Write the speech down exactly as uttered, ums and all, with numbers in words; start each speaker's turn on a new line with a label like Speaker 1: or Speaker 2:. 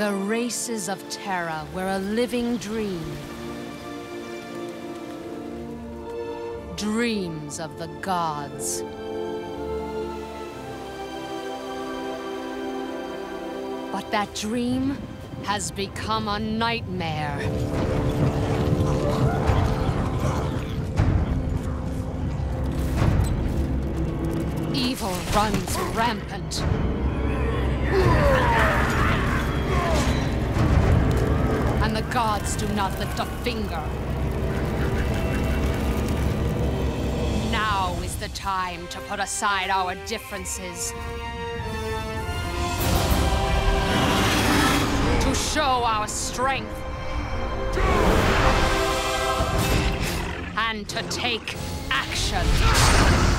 Speaker 1: The races of Terra were a living dream. Dreams of the gods. But that dream has become a nightmare. Evil runs rampant. And the gods do not lift a finger. Now is the time to put aside our differences. To show our strength. And to take action.